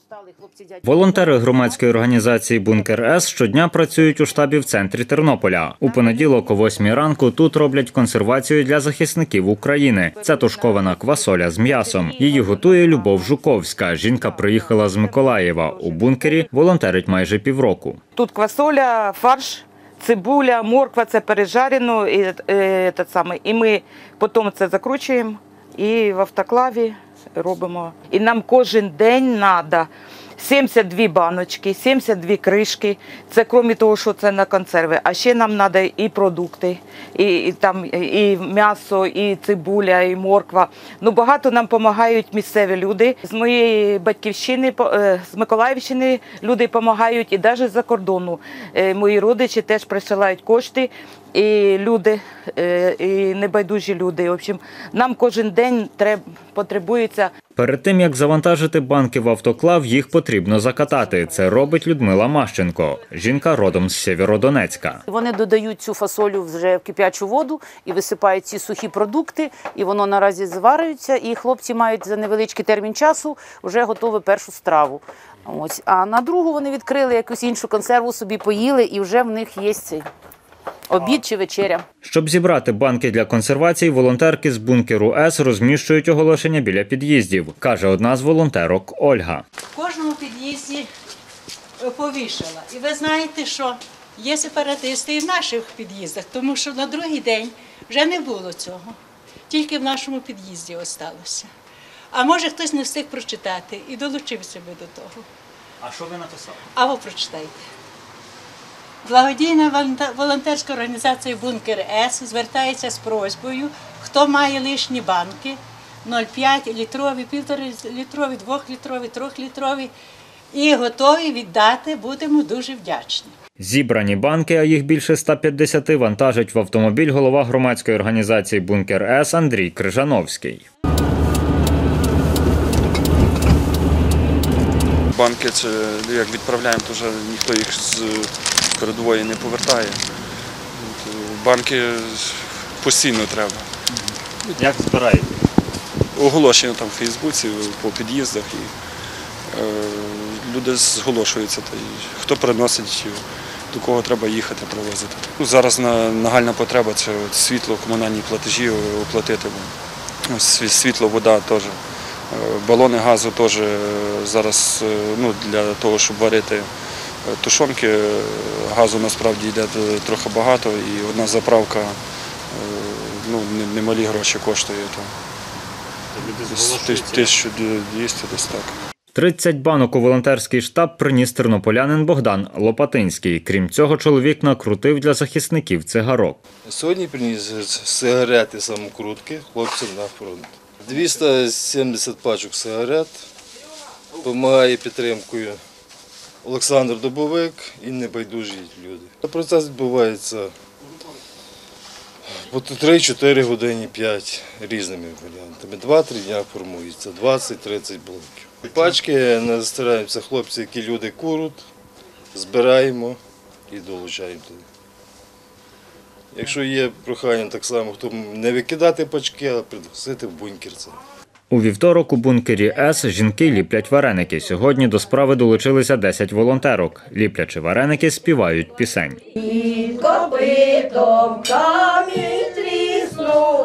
Волонтери громадської організації «Бункер С» щодня працюють у штабі в центрі Тернополя. У понеділок о 8 ранку тут роблять консервацію для захисників України. Це тушкована квасоля з м'ясом. Її готує Любов Жуковська. Жінка приїхала з Миколаєва. У бункері волонтерить майже півроку. Тут квасоля, фарш, цибуля, морква, це пережарено. І ми потім це закручуємо і в автоклаві робимо. І нам кожен день треба 72 баночки, 72 кришки. Це крім того, що це на консерви. А ще нам треба і продукти, і м'ясо, і цибуля, і морква. Ну, багато нам допомагають місцеві люди. З моєї батьківщини, з Миколаївщини люди допомагають, і навіть з-за кордону. Мої родичі теж присилають кошти. І люди, і небайдужі люди. В общем, нам кожен день потребується. Перед тим, як завантажити банки в автоклав, їх потрібно закатати. Це робить Людмила Мащенко. Жінка родом з Сєвєродонецька. Вони додають цю фасолю вже в кип'ячу воду і висипають ці сухі продукти, і воно наразі зварюється, і хлопці мають за невеличкий термін часу вже готову першу страву. Ось. А на другу вони відкрили якусь іншу консерву, собі поїли, і вже в них є цей обід чи вечеря. Щоб зібрати банки для консервації, волонтерки з «Бункеру С» розміщують оголошення біля під'їздів, каже одна з волонтерок Ольга. В кожному під'їзді повішала. І ви знаєте, що є сепаратисти і в наших під'їздах, тому що на другий день вже не було цього. Тільки в нашому під'їзді осталося. А може хтось не встиг прочитати і долучився би до того. А що ви написали? А ви прочитайте. Благодійна волонтерська організація «Бункер С» звертається з просьбою, хто має лишні банки, 0,5 літрові, 1,5 літрові, 2-літрові, 3-літрові, і готові віддати, будемо дуже вдячні. Зібрані банки, а їх більше 150, вантажить в автомобіль голова громадської організації «Бункер С» Андрій Крижановський. Банки, це, як відправляємо, то вже ніхто їх з передової не повертає. Банки постійно треба. Як збираєте? Оголошення там в Фейсбуці, по під'їздах. І, люди зголошуються, хто приносить, до кого треба їхати, привозити. Зараз нагальна потреба – це світло, комунальні платежі оплатити. Світло, вода теж. Балони газу теж зараз для того, щоб варити тушонки, газу насправді йде трохи багато, і одна заправка немалі гроші коштує. 1200 десь так. 30 банок у волонтерський штаб приніс тернополянин Богдан Лопатинський. Крім цього, чоловік накрутив для захисників цигарок. Сьогодні приніс сигарети самокрутки хлопцям на фронт. 270 пачок сигарет, допомагає підтримкою Олександр Дубовик і небайдужі люди. Процес відбувається по 3-4 години, 5 різними варіантами. 2-3 дня формується, 20-30 блоків. Пачки настараємося хлопці, які люди курять, збираємо і долучаємо туди. Якщо є прохання так само, хто не викидати пачки, а пригласити в бункер це. У вівторок у «Бункері С» жінки ліплять вареники. Сьогодні до справи долучилися 10 волонтерок. Ліплячи вареники, співають пісень. Під копитом камінь тріснув,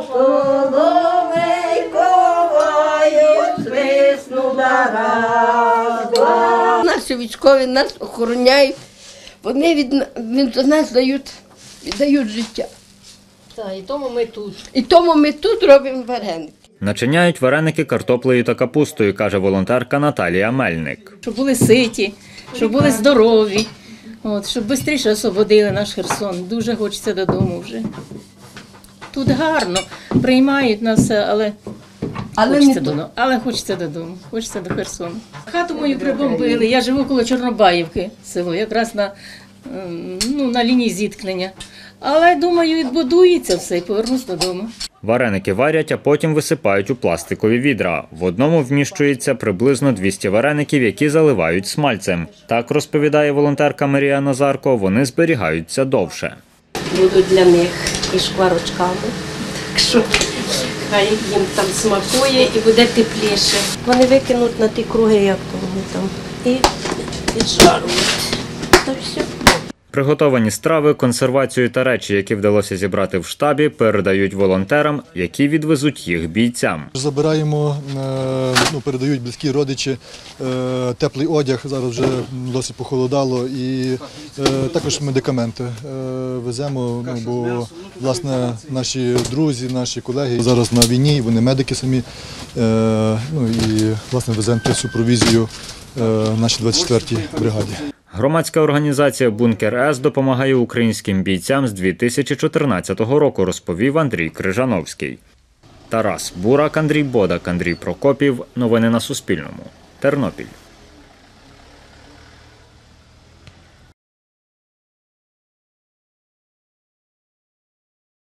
соловейковають, свиснув нараз. Наші військові нас охороняють, вони від нас віддають життя. Так, і тому ми тут. І тому ми тут робимо вареники. Начиняють вареники картоплею та капустою, каже волонтерка Наталія Мельник. Щоб були ситі, щоб були здорові, щоб швидше освободили наш Херсон. Дуже хочеться додому вже. Тут гарно, приймають нас, але хочеться додому, хочеться до Херсону. Хату мою прибомбили, я живу коло Чорнобаївки, село, якраз на лінії зіткнення. Але, думаю, відбудується все і повернусь додому. Вареники варять, а потім висипають у пластикові відра. В одному вміщується приблизно 200 вареників, які заливають смальцем. Так, розповідає волонтерка Марія Назарко, вони зберігаються довше. Будуть для них і шкварочками, так що хай їм там смакує і буде тепліше. Вони викинуть на ті круги, як тому. вони там і піджарюють. Та все. Приготовані страви, консервацію та речі, які вдалося зібрати в штабі, передають волонтерам, які відвезуть їх бійцям. Забираємо, передають близькі родичі, теплий одяг, зараз вже досить похолодало, і також медикаменти веземо, бо власне наші друзі, наші колеги зараз на війні, вони медики самі, і власне веземо цю провізію нашій 24-й бригаді. Громадська організація «Бункер-С» допомагає українським бійцям з 2014 року, розповів Андрій Крижановський. Тарас Бурак, Андрій Бодак, Андрій Прокопів. Новини на Суспільному. Тернопіль.